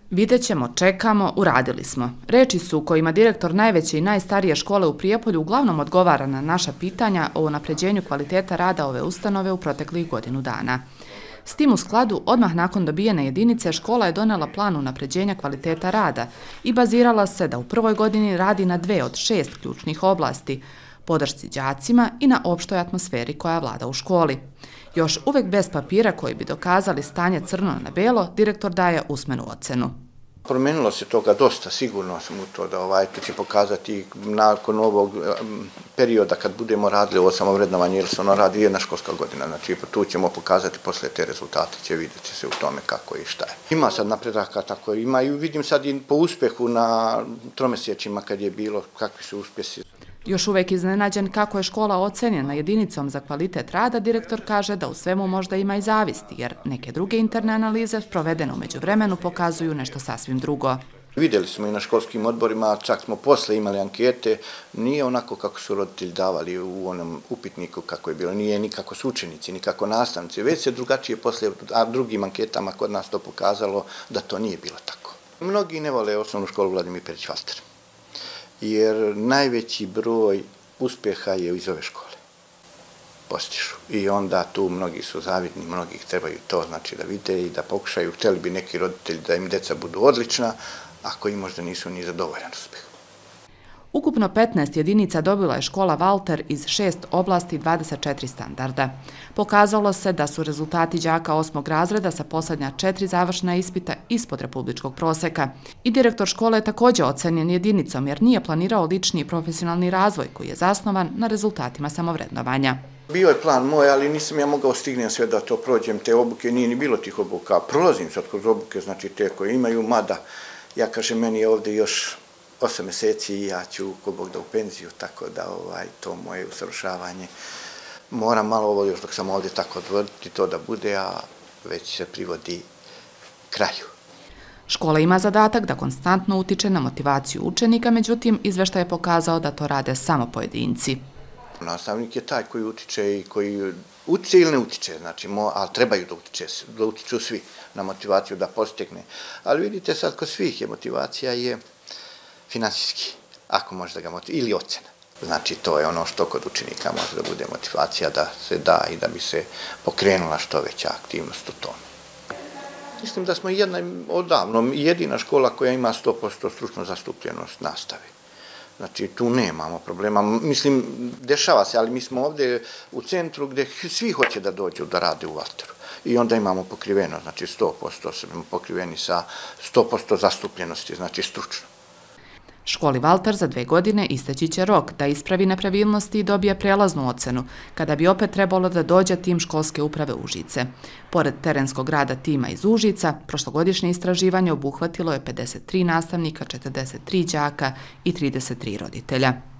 Vidjet ćemo, čekamo, uradili smo. Reči su kojima direktor najveće i najstarije škole u Prijepolju uglavnom odgovara na naša pitanja o unapređenju kvaliteta rada ove ustanove u proteklih godinu dana. S tim u skladu, odmah nakon dobijene jedinice, škola je donela plan unapređenja kvaliteta rada i bazirala se da u prvoj godini radi na 2 od 6 ključnih oblasti, podršci đacima i na opštoj atmosferi koja vlada u školi. Još uvek bez papira koji bi dokazali stanje crno na belo, direktor daje usmenu ocenu. Promenilo se toga dosta, sigurno sam u to da to će pokazati nakon ovog perioda kad budemo radili ovo samovrednovanje, jer se ono radi jedna školska godina, znači tu ćemo pokazati posle te rezultate, će vidjeti se u tome kako i šta je. Ima sad napredaka, tako ima i vidim sad i po uspehu na tromesečjima kad je bilo, kakvi su uspjesi. Još uvek iznenađen kako je škola ocenjena jedinicom za kvalitet rada, direktor kaže da u svemu možda ima i zavisti, jer neke druge interne analize provedene u međuvremenu pokazuju nešto sasvim drugo. Vidjeli smo i na školskim odborima, čak smo posle imali ankete, nije onako kako su roditelji davali u onom upitniku kako je bilo, nije ni kako su učenici, ni kako nastavnici, već se drugačije posle, a drugim anketama kod nas to pokazalo da to nije bilo tako. Mnogi ne vole osnovnu školu Vladimir Perić-Valter, jer najveći broj uspjeha je iz ove škole postižu. I onda tu mnogi su zavidni, mnogi trebaju to znači da vide i da pokušaju. Htjeli bi neki roditelji da im deca budu odlična, a koji možda nisu ni zadovoljan uspjeh. Ukupno 15 jedinica dobila je škola Valter iz 6 oblasti i 24 standarda. Pokazalo se da su rezultati đaka 8. razreda sa poslednja 4 završna ispita ispod republičkog proseka. I direktor škole je također ocenjen jedinicom jer nije planirao lični i profesionalni razvoj koji je zasnovan na rezultatima samovrednovanja. Bio je plan moj, ali nisam ja mogao stignem sve da to prođem, te obuke, nije ni bilo tih obuka. Prolazim sad kroz obuke, znači te koje imaju, mada ja kažem meni je ovdje još 8 mjeseci i ja ću ko Bog da u penziju, tako da to moje usavršavanje moram malo ovo još dok sam ovdje tako odvoditi to da bude, a već se privodi kraju. Škola ima zadatak da konstantno utiče na motivaciju učenika, međutim, izveštaj je pokazao da to rade samo pojedinci. Nastavnik je taj koji utiče i koji utiče ili ne utiče, znači, ali trebaju da utiču svi na motivaciju da postigne. Ali vidite sad, kod svih je motivacija je finansijski, ako može da ga motivira, ili ocena. Znači, to je ono što kod učenika može da bude motivacija da se da i da bi se pokrenula što veća aktivnost u tome. Mislim da smo odavno jedina škola koja ima 100% stručnu zastupljenost nastave. Znači, tu nemamo problema. Mislim, dešava se, ali mi smo ovdje u centru gdje svi hoće da dođu da rade u Valteru. I onda imamo pokriveno, znači 100% smo pokriveni sa 100% zastupljenosti, znači stručno. Školi Valter za 2 godine isteći će rok da ispravi nepravilnosti i dobije prelaznu ocenu, kada bi opet trebalo da dođe tim školske uprave Užice. Pored terenskog rada tima iz Užica, prošlogodišnje istraživanje obuhvatilo je 53 nastavnika, 43 đaka i 33 roditelja.